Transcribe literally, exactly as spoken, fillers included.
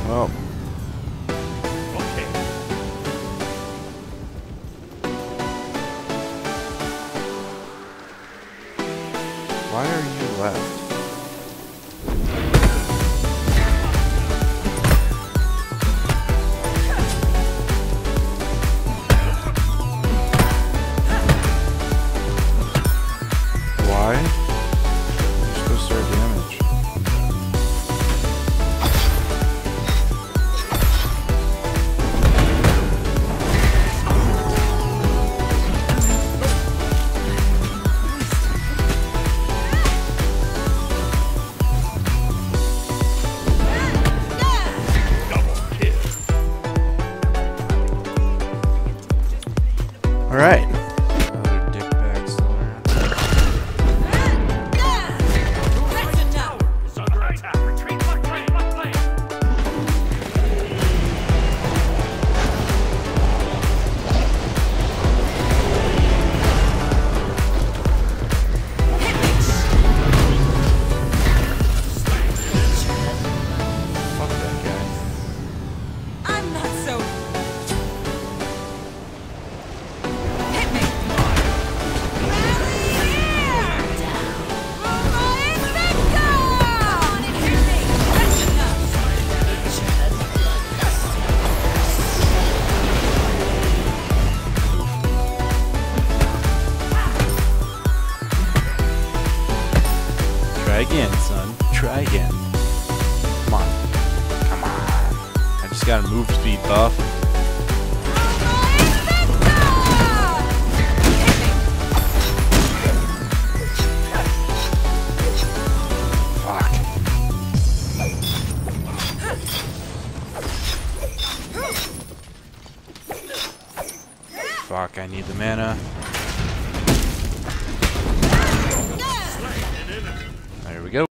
Well. Okay. Why are you left? Why? You're supposed to start damage. Alright. Another dick bag still around. It's under attack. Retreat, fuck plane, fuck plane. Fuck that guy. I'm not so. Try again, son. Try again. Come on. Come on. I just got a move speed buff. Fuck. Fuck, I need the mana.